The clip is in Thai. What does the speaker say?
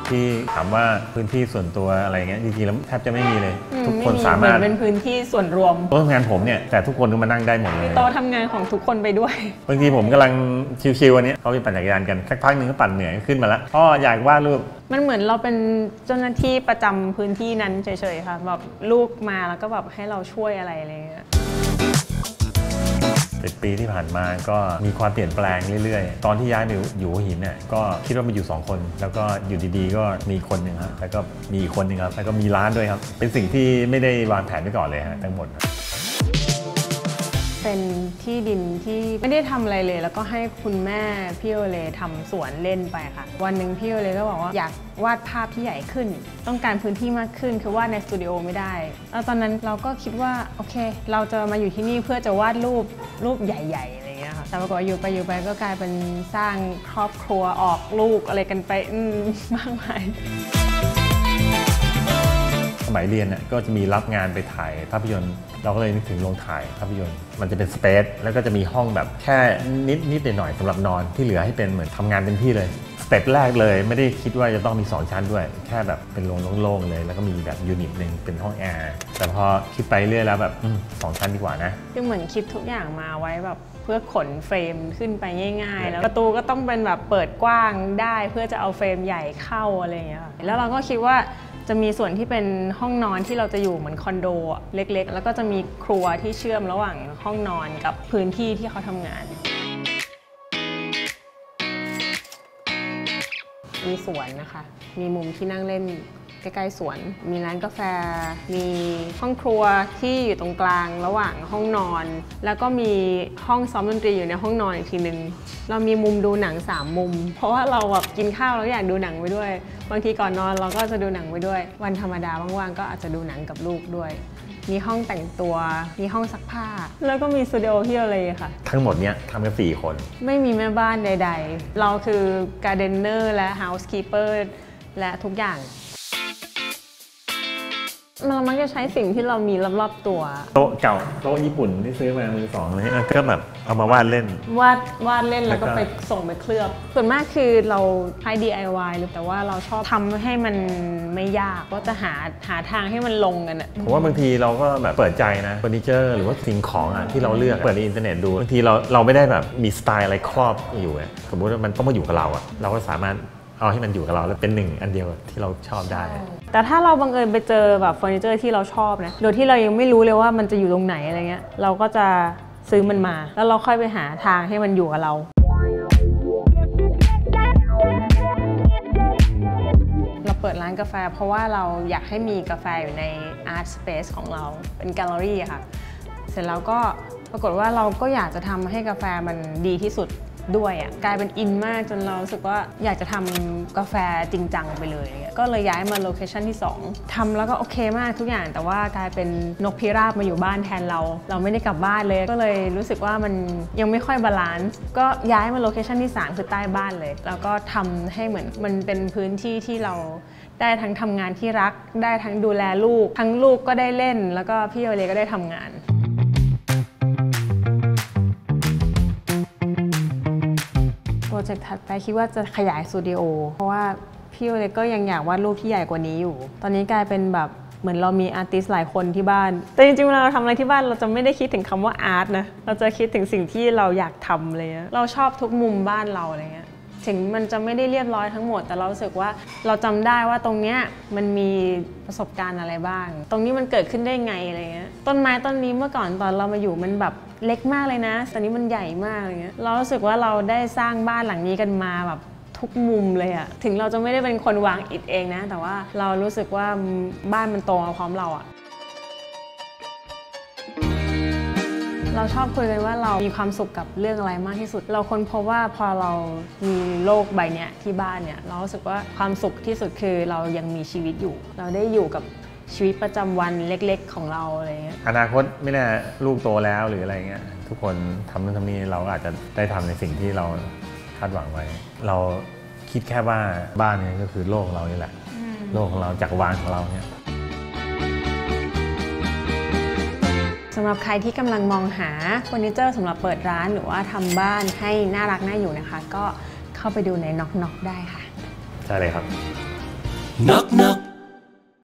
ที่ถามว่าพื้นที่ส่วนตัวอะไรเงี้ยจริงๆแล้วแทบจะไม่มีเลยทุกคนสามารถเป็นพื้นที่ส่วนรวมโต๊ะทำงานผมเนี่ยแต่ทุกคนก็มานั่งได้หมดเลยโต๊ะทำงานของทุกคนไปด้วยบางทีผมกำลังชิวๆวันนี้เขาไปปั่นจักรยานกันสักพักหนึ่งก็ปั่นเหนื่อยขึ้นมาแล้วพ่ออยากวาดรูปมันเหมือนเราเป็นเจ้าหน้าที่ประจำพื้นที่นั้นเฉยๆค่ะแบบลูกมาแล้วก็แบบให้เราช่วยอะไรเงี้ย 10 ปีที่ผ่านมาก็มีความเปลี่ยนแปลงเรื่อยๆตอนที่ย้ายไปอยู่หัวหินเนี่ยก็คิดว่ามาอยู่2คนแล้วก็อยู่ดีๆก็มีคนหนึ่งครับแล้วก็มีอีกคนหนึ่งครับแล้วก็มีร้านด้วยครับเป็นสิ่งที่ไม่ได้วางแผนไว้ก่อนเลยฮะทั้งหมดเป็นที่ดินที่ไม่ได้ทำอะไรเลยแล้วก็ให้คุณแม่พี่โอเลทำสวนเล่นไปค่ะวันหนึ่งพี่โอเลก็บอกว่าอยากวาดภาพที่ใหญ่ขึ้นต้องการพื้นที่มากขึ้นคือวาดในสตูดิโอไม่ได้แล้วตอนนั้นเราก็คิดว่าโอเคเราจะมาอยู่ที่นี่เพื่อจะวาดรูปใหญ่ๆอะไรเงี้ยค่ะแต่ปรากฏอยู่ไปก็กลายเป็นสร้างครอบครัวออกลูกอะไรกันไปมากมายสมัยเรียนเนี่ยก็จะมีรับงานไปถ่ายภาพยนตร์เราก็เลยนึกถึงโรงถ่ายภาพยนตร์มันจะเป็นสเปซแล้วก็จะมีห้องแบบแค่นิดหน่อยสำหรับนอนที่เหลือให้เป็นเหมือนทำงานเต็มที่เลยสเต็ปแรกเลยไม่ได้คิดว่าจะต้องมี2 ชั้นด้วยแค่แบบเป็นโรงโล่งๆเลยแล้วก็มีแบบยูนิตหนึ่งเป็นห้องแอร์แต่พอคิดไปเรื่อยแล้วแบบ2 ชั้นดีกว่านะคือเหมือนคิดทุกอย่างมาไว้แบบเพื่อขนเฟรมขึ้นไปง่ายๆแล้วประตูก็ต้องเป็นแบบเปิดกว้างได้เพื่อจะเอาเฟรมใหญ่เข้าอะไรอย่างเงี้ยแล้วเราก็คิดว่าจะมีส่วนที่เป็นห้องนอนที่เราจะอยู่เหมือนคอนโดเล็กๆแล้วก็จะมีครัวที่เชื่อมระหว่างห้องนอนกับพื้นที่ที่เขาทำงานมีสวนนะคะมีมุมที่นั่งเล่นใกล้ๆสวนมีร้านกาแฟมีห้องครัวที่อยู่ตรงกลางระหว่างห้องนอนแล้วก็มีห้องซ้อมดนตรีอยู่ในห้องนอนอีกทีนึงเรามีมุมดูหนัง3 มุมเพราะว่าเราแบบกินข้าวแล้วอยากดูหนังไปด้วยบางทีก่อนนอนเราก็จะดูหนังไปด้วยวันธรรมดาว่างๆก็อาจจะดูหนังกับลูกด้วยมีห้องแต่งตัวมีห้องซักผ้าแล้วก็มีสตูดิโอที่อะไรค่ะทั้งหมดเนี้ยทำกัน4 คนไม่มีแม่บ้านใดๆเราคือการ์เดนเนอร์และเฮาส์คีเปอร์และทุกอย่างเรามักจะใช้สิ่งที่เรามีรอบๆตัวโต๊ะเก่าโต๊ะญี่ปุ่นที่ซื้อมามือ2เลยก็แบบเอามาวาดเล่นวาดเล่นแล้วก็ไปส่งไปเคลือบส่วนมากคือเราใช้ DIY หรือแต่ว่าเราชอบทำให้มันไม่ยากก็จะหาทางให้มันลงกันอ่ะผมว่าบางทีเราก็แบบเปิดใจนะเฟอร์นิเจอร์หรือว่าสิ่งของอ่ะที่เราเลือกเปิดในอินเทอร์เน็ตดูบางทีเราไม่ได้แบบมีสไตล์อะไรครอบอยู่สมมุติว่ามันต้องมาอยู่กับเราอ่ะเราก็สามารถเอาให้มันอยู่กับเราแล้วเป็น1 อันเดียวที่เราชอบได้แต่ถ้าเราบังเอิญไปเจอแบบเฟอร์นิเจอร์ที่เราชอบนะโดยที่เรายังไม่รู้เลยว่ามันจะอยู่ตรงไหนอะไรเงี้ยเราก็จะซื้อมันมาแล้วเราค่อยไปหาทางให้มันอยู่กับเราเปิดร้านกาแฟเพราะว่าเราอยากให้มีกาแฟอยู่ใน Art Space ของเราเป็นแกลเลอรี่ค่ะเสร็จแล้วก็ปรากฏว่าเราก็อยากจะทำให้กาแฟมันดีที่สุดด้วยกลายเป็นอินมากจนเรารู้สึกว่าอยากจะทำกาแฟจริงจังไปเลยก็เลยย้ายมาโลเคชั่นที่2ทำแล้วก็โอเคมากทุกอย่างแต่ว่ากลายเป็นนกพิราบมาอยู่บ้านแทนเราไม่ได้กลับบ้านเลยก็เลยรู้สึกว่ามันยังไม่ค่อยบาลานซ์ก็ย้ายมาโลเคชั่นที่3คือใต้บ้านเลยแล้วก็ทำให้เหมือนมันเป็นพื้นที่ที่เราได้ทั้งทำงานที่รักได้ทั้งดูแลลูกทั้งลูกก็ได้เล่นแล้วก็พี่โอเลก็ได้ทำงานโปรเจกต์ถัดไปคิดว่าจะขยายสตูดิโอเพราะว่าพี่โอเล็กก็ยังอยากวาดรูปที่ใหญ่กว่านี้อยู่ตอนนี้กลายเป็นแบบเหมือนเรามีอาร์ติสต์หลายคนที่บ้านแต่จริงๆเวลาเราทำอะไรที่บ้านเราจะไม่ได้คิดถึงคำว่าอาร์ตนะเราจะคิดถึงสิ่งที่เราอยากทำเลยเราชอบทุกมุมบ้านเราอะไรเงี้ยถึงมันจะไม่ได้เรียบร้อยทั้งหมดแต่เรารู้สึกว่าเราจำได้ว่าตรงเนี้ยมันมีประสบการณ์อะไรบ้างตรงนี้มันเกิดขึ้นได้ไงอะไรเงี้ยต้นไม้ต้นนี้เมื่อก่อนตอนเรามาอยู่มันแบบเล็กมากเลยนะตอนนี้มันใหญ่มากอะไรเงี้ยเรารู้สึกว่าเราได้สร้างบ้านหลังนี้กันมาแบบทุกมุมเลยอะถึงเราจะไม่ได้เป็นคนวางอิฐเองนะแต่ว่าเรารู้สึกว่าบ้านมันโตมาพร้อมเราอะเราชอบคุยกันว่าเรามีความสุขกับเรื่องอะไรมากที่สุดเราค้นพบว่าพอเรามีโลกใบนี้ที่บ้านเนี่ยเรารู้สึกว่าความสุขที่สุดคือเรายังมีชีวิตอยู่เราได้อยู่กับชีวิตประจำวันเล็กๆของเราอะไรเงี้ยอนาคตไม่แน่ลูกโตแล้วหรืออะไรเงี้ยทุกคนทำนู่นทำนี่เราอาจจะได้ทำในสิ่งที่เราคาดหวังไว้เราคิดแค่ว่าบ้านนี้ก็คือโลกของเรานี่แหละโลกของเราจักรวาลของเราเนี่ยสำหรับใครที่กำลังมองหาเฟอร์นิเจอร์สำหรับเปิดร้านหรือว่าทำบ้านให้น่ารักน่าอยู่นะคะก็เข้าไปดูในน็อกได้ค่ะใช่เลยครับ Knock knock